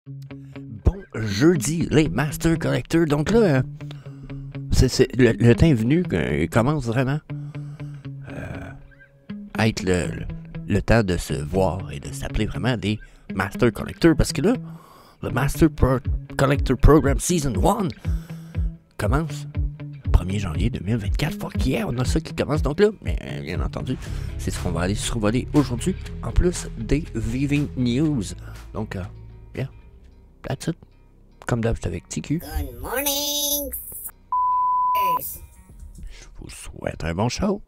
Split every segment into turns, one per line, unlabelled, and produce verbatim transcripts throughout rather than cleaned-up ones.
Bon jeudi, les Master Collectors. Donc là, euh, c'est, c'est, le, le temps est venu, euh, il commence vraiment euh, à être le, le, le temps de se voir et de s'appeler vraiment des Master Collectors. Parce que là, le Master Pro- Collector Program Season un commence le premier janvier deux mille vingt-quatre. Fuck yeah, on a ça qui commence. Donc là, mais, bien entendu, c'est ce qu'on va aller survoler aujourd'hui, en plus des Vivi News. Donc, euh, yeah, that's it. Comme d'hab, j'étais avec T Q.
Good morning, f***ers.
Je vous souhaite un bon show.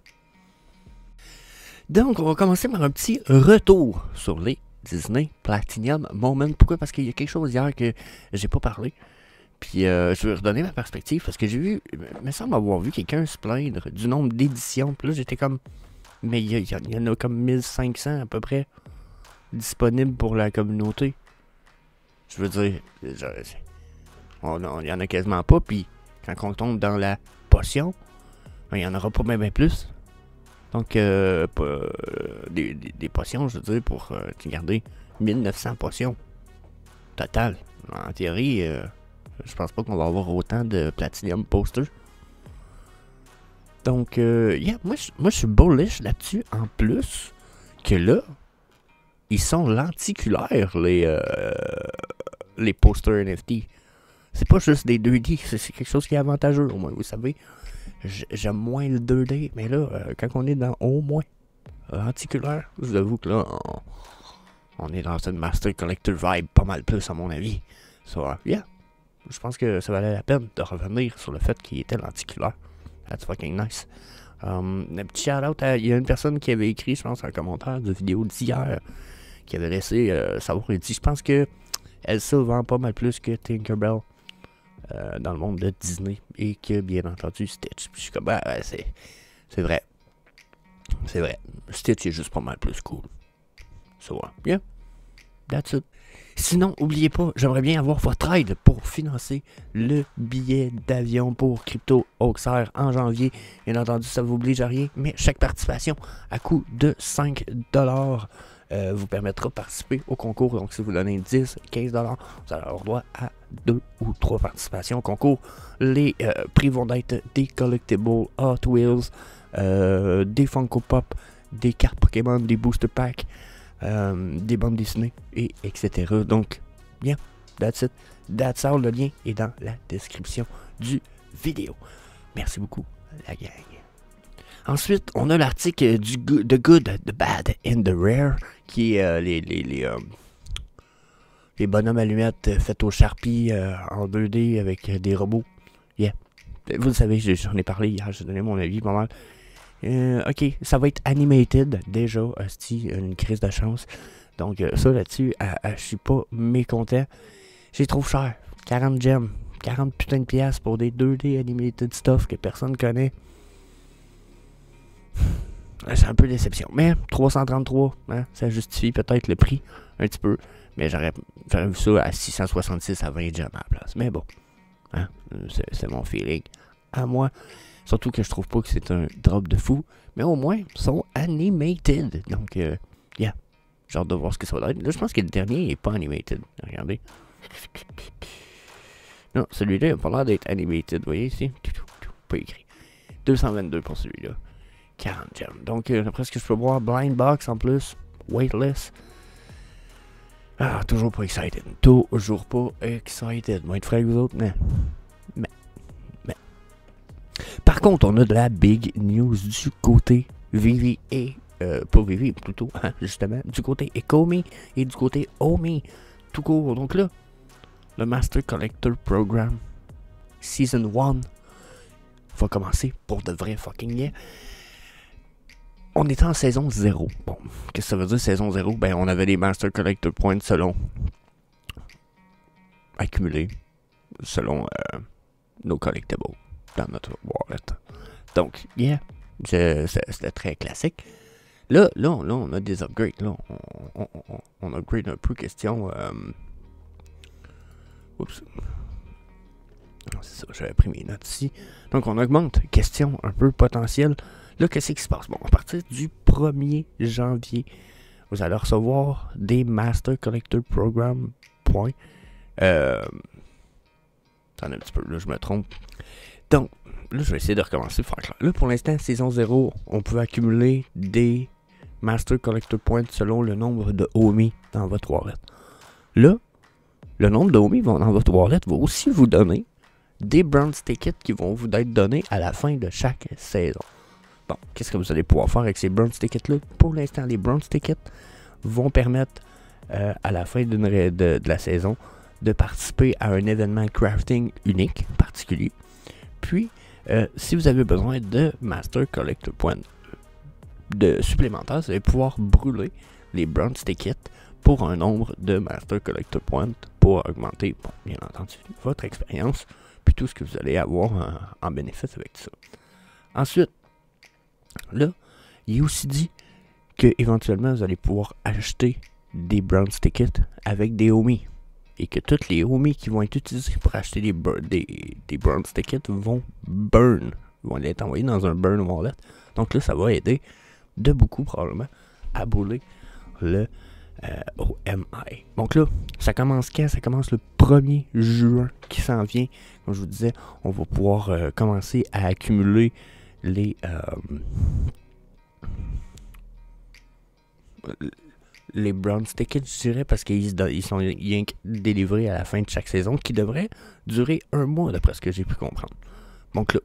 Donc, on va commencer par un petit retour sur les Disney Platinum Moment. Pourquoi? Parce qu'il y a quelque chose hier que j'ai pas parlé. Puis, euh, je vais redonner ma perspective parce que j'ai vu, il me semble avoir vu quelqu'un se plaindre du nombre d'éditions. Puis là, j'étais comme, mais il y, y, y en a comme mille cinq cents à peu près disponibles pour la communauté. Je veux dire, je, il y en a quasiment pas. Puis, quand on tombe dans la potion, il y en aura pas bien ben plus. Donc, euh, pas, euh, des, des, des potions, je veux dire, pour euh, garder mille neuf cents potions total. En théorie, euh, je pense pas qu'on va avoir autant de Platinum Posters. Donc, euh, yeah, moi, moi je suis bullish là-dessus. En plus, que là, ils sont lenticulaires, les, euh, les posters N F T. C'est pas juste des deux D, c'est quelque chose qui est avantageux, au moins, vous savez. J'aime moins le deux D, mais là, euh, quand on est dans au moins lenticulaire, je vous avoue que là, on, on est dans une Master Collector vibe pas mal plus, à mon avis. So, uh, yeah, je pense que ça valait la peine de revenir sur le fait qu'il était lenticulaire. That's fucking nice. Um, un petit shout-out, il y a une personne qui avait écrit, je pense, un commentaire de vidéo d'hier, qui avait laissé euh, savoir, il dit, je pense que Elsa vend pas mal plus que Tinkerbell. Euh, dans le monde de Disney et que bien entendu Stitch. Puis je suis comme, bah, ouais, c'est, c'est vrai. C'est vrai. Stitch est juste pas mal plus cool. So, uh, yeah. That's it. Sinon, oubliez pas, j'aimerais bien avoir votre aide pour financer le billet d'avion pour Crypto Hoaxer en janvier. Bien entendu, ça vous oblige à rien, mais chaque participation à coût de cinq dollars euh, vous permettra de participer au concours. Donc, si vous donnez dix, quinze dollars, vous allez avoir droit à deux ou trois participations au concours. Les euh, prix vont être des collectibles Hot Wheels, euh, des Funko Pop, des cartes Pokémon, des booster packs, euh, des bandes dessinées, et etc. Donc, yeah, that's it. That's all. Le lien est dans la description du vidéo. Merci beaucoup, la gang. Ensuite, on a l'article du good, The Good, The Bad and The Rare, qui est euh, les, les, les, euh, les bonhommes allumettes faits au Sharpie euh, en deux D avec euh, des robots. Yeah. Vous le savez, j'en ai parlé hier, j'ai donné mon avis pas mal. Euh, ok, ça va être animated, déjà, hostie, une crise de chance. Donc, euh, ça là-dessus, euh, euh, je suis pas mécontent. J'ai trop cher, quarante gemmes, quarante putains de piastres pour des deux D animated stuff que personne connaît. C'est un peu déception. Mais trois cent trente-trois, hein, ça justifie peut-être le prix un petit peu. Mais j'aurais, j'aurais vu ça à six cent soixante-six à vingt gemmes à la place. Mais bon, hein, c'est, c'est mon feeling à moi. Surtout que je trouve pas que c'est un drop de fou. Mais au moins, ils sont animated. Donc, euh, yeah. J'ai hâte de voir ce que ça va être. Là, je pense que le dernier n'est pas animated. Regardez. Non, celui-là, il n'a pas l'air d'être animated. Vous voyez ici? Pas écrit. deux cent vingt-deux pour celui-là. quarante gemmes. Donc, euh, après ce que je peux voir, Blind Box en plus. Waitlist. Ah, toujours pas excited. Toujours pas excited. Moi, être frais avec vous autres, mais. Mais. Mais. Par contre, on a de la big news du côté Vivi et. Euh, pas Vivi, plutôt, hein, justement. Du côté Ecomi et du côté Omi. Tout court. Donc là, le Master Collector Program Season un va commencer pour de vrai fucking yeah. On était en saison zéro. Bon, qu'est-ce que ça veut dire saison zéro? Ben, on avait des Master Collector Points selon accumulés, selon euh, nos collectibles dans notre wallet. Donc, yeah, c'est, c'était très classique. Là, là, là, on a des upgrades. Là, on, on, on, on upgrade un peu question. Euh, oups. C'est ça, j'avais pris mes notes ici. Donc, on augmente question un peu potentielle. Là, qu'est-ce qui se passe? Bon, à partir du premier janvier, vous allez recevoir des Master Collector Program points. Euh, attendez un petit peu, là, je me trompe. Donc, là, je vais essayer de recommencer pour faire clair. Là, pour l'instant, saison zéro, on peut accumuler des Master Collector Points selon le nombre de Omi dans votre wallet. Là, le nombre de Omi dans votre wallet va aussi vous donner des bronze tickets qui vont vous être donnés à la fin de chaque saison. Bon, qu'est-ce que vous allez pouvoir faire avec ces bronze tickets-là? Pour l'instant, les bronze tickets vont permettre euh, à la fin de, de, de la saison de participer à un événement crafting unique, particulier. Puis, euh, si vous avez besoin de Master Collector Points de supplémentaires, vous allez pouvoir brûler les bronze tickets pour un nombre de Master Collector Points pour augmenter, bon, bien entendu, votre expérience, puis tout ce que vous allez avoir en, en bénéfice avec ça. Ensuite, là, il est aussi dit que éventuellement vous allez pouvoir acheter des bronze tickets avec des Omi. Et que toutes les Omi qui vont être utilisées pour acheter des, des, des bronze tickets vont burn, vont être envoyés dans un burn wallet. Donc là, ça va aider de beaucoup probablement à brûler le euh, O M I. Donc là, ça commence quand? Ça commence le premier juin qui s'en vient. Comme je vous disais, on va pouvoir euh, commencer à accumuler les euh, les bronze tickets, je dirais, parce qu'ils ils sont rien que délivrés à la fin de chaque saison, qui devrait durer un mois, d'après ce que j'ai pu comprendre. Donc là,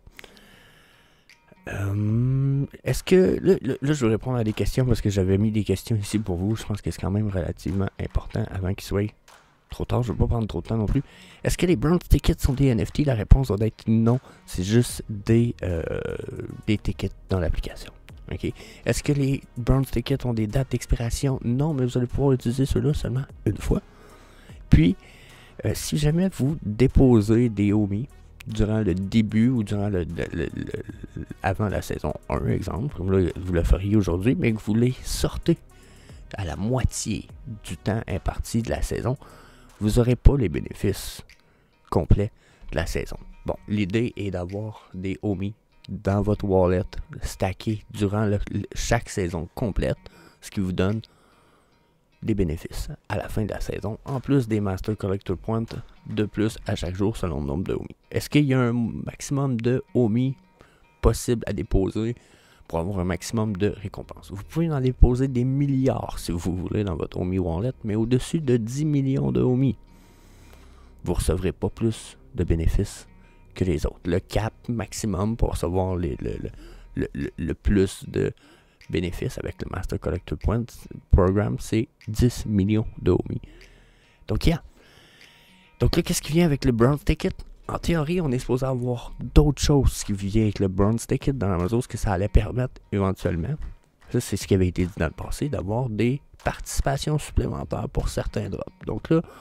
euh, est-ce que, là, là, là, je vais répondre à des questions, parce que j'avais mis des questions ici pour vous, je pense que c'est quand même relativement important, avant qu'il soit trop tard, je ne veux pas prendre trop de temps non plus. Est-ce que les bronze tickets sont des N F T? La réponse doit être non, c'est juste des, euh, des tickets dans l'application. Okay. Est-ce que les bronze tickets ont des dates d'expiration? Non, mais vous allez pouvoir utiliser ceux-là seulement une fois. Puis, euh, si jamais vous déposez des Omi durant le début ou durant le, le, le, le avant la saison un, exemple, comme là, vous le feriez aujourd'hui, mais que vous les sortez à la moitié du temps imparti de la saison, vous n'aurez pas les bénéfices complets de la saison. Bon, l'idée est d'avoir des Omi dans votre wallet, stacké durant le, le, chaque saison complète, ce qui vous donne des bénéfices à la fin de la saison, en plus des Master Collector Points de plus à chaque jour selon le nombre de Omi. Est-ce qu'il y a un maximum de Omi possible à déposer pour avoir un maximum de récompenses? Vous pouvez en déposer des milliards si vous voulez dans votre Omi wallet, mais au-dessus de dix millions de Omi, vous ne recevrez pas plus de bénéfices que les autres. Le cap maximum pour recevoir les, le, le, le, le plus de bénéfices avec le Master Collector Points Programme, c'est dix millions de Omi. Donc, yeah. Donc là, qu'est-ce qui vient avec le bronze ticket? En théorie, on est supposé avoir d'autres choses qui viennent avec le bronze ticket dans la mesure que ça allait permettre éventuellement, ça c'est ce qui avait été dit dans le passé, d'avoir des participations supplémentaires pour certains drops. Donc là,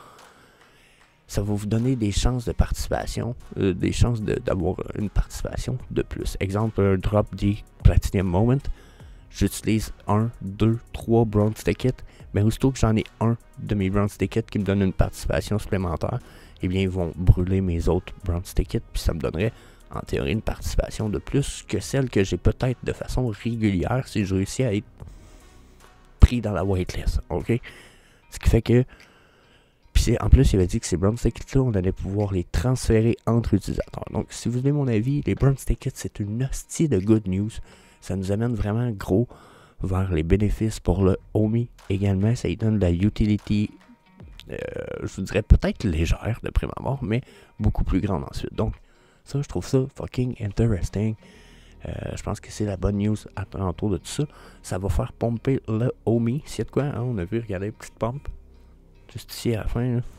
ça va vous donner des chances de participation, euh, des chances d'avoir de, une participation de plus. Exemple, un drop des Platinum Moment, j'utilise un, deux, trois bronze tickets, mais aussitôt que j'en ai un de mes bronze tickets qui me donne une participation supplémentaire, eh bien ils vont brûler mes autres bronze tickets, puis ça me donnerait en théorie une participation de plus que celle que j'ai peut-être de façon régulière si je réussis à être pris dans la whitelist, ok? Ce qui fait que Puis en plus, il avait dit que ces bronze tickets-là, on allait pouvoir les transférer entre utilisateurs. Donc, si vous voulez mon avis, les bronze tickets, c'est une hostie de good news. Ça nous amène vraiment gros vers les bénéfices pour le Omi également. Ça lui donne de la utility, euh, je vous dirais peut-être légère de prime abord, mais beaucoup plus grande ensuite. Donc, ça, je trouve ça fucking interesting. Euh, je pense que c'est la bonne news autour de tout ça. Ça va faire pomper le Omi. S'il y a de quoi, hein, on a vu, regardez, petite pompe. Juste ici à la fin. Là.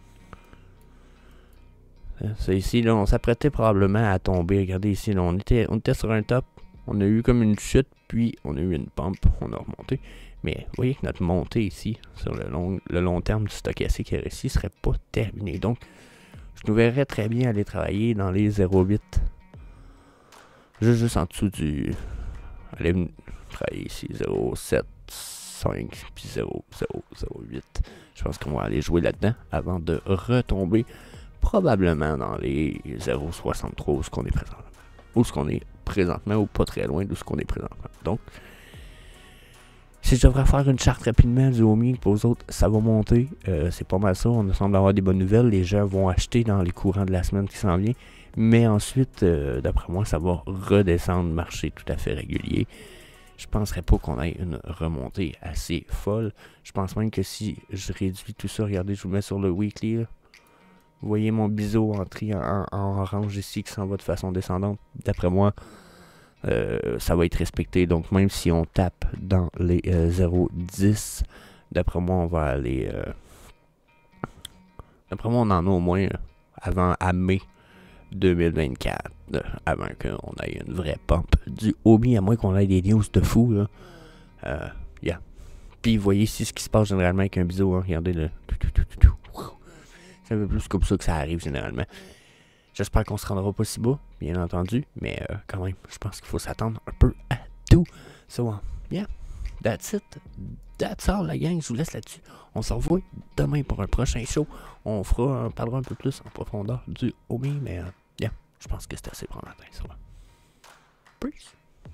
C'est ici, là, on s'apprêtait probablement à tomber. Regardez ici, là, on était, on était sur un top. On a eu comme une chute, puis on a eu une pompe. On a remonté. Mais vous voyez que notre montée ici, sur le long, le long terme du stochastique qui est ici, serait pas terminé. Donc, je nous verrais très bien aller travailler dans les zéro virgule huit. Juste, juste en dessous du... Allez travailler ici, zéro virgule sept. cinq puis zéro virgule zéro zéro huit. Je pense qu'on va aller jouer là-dedans avant de retomber probablement dans les zéro virgule soixante-trois où ce qu'on est présentement. Où ce qu'on est présentement ou pas très loin d'où ce qu'on est présentement. Donc, Si je devrais faire une charte rapidement du Omi pour aux autres, ça va monter. Euh, c'est pas mal ça. On semble avoir des bonnes nouvelles. Les gens vont acheter dans les courants de la semaine qui s'en vient. Mais ensuite, euh, d'après moi, ça va redescendre, marché tout à fait régulier. Je penserais pas qu'on ait une remontée assez folle. Je pense même que si je réduis tout ça, regardez, je vous mets sur le weekly. Là. Vous voyez mon biseau en, tri en, en orange ici qui s'en va de façon descendante. D'après moi, euh, ça va être respecté. Donc même si on tape dans les euh, zéro virgule dix, d'après moi, on va aller... Euh, d'après moi, on en a au moins avant à mai deux mille vingt-quatre, euh, avant qu'on ait une vraie pump du Omi, à moins qu'on ait des news de fou, là. Euh, yeah. Puis, vous voyez ici ce qui se passe généralement avec un biseau, hein. Regardez le... C'est un peu plus comme ça que ça arrive généralement. J'espère qu'on se rendra pas si bas, bien entendu, mais euh, quand même, je pense qu'il faut s'attendre un peu à tout. So, uh, yeah, that's it. That's all, la gang, je vous laisse là-dessus. On se revoit demain pour un prochain show. On fera, on parlera un peu plus en profondeur du Omi, mais euh, yeah, je pense que c'est assez pour matin, ça va. Peace.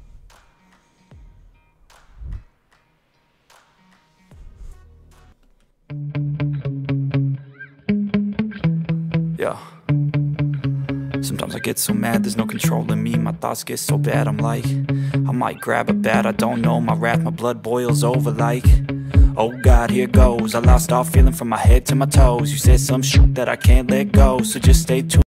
Yeah. Sometimes I get so mad, there's no controlling me. My thoughts get so bad, I'm like, I might grab a bat, I don't know. My wrath, my blood boils over like, oh God, here goes. I lost all feeling from my head to my toes. You said some shit that I can't let go, so just stay tuned.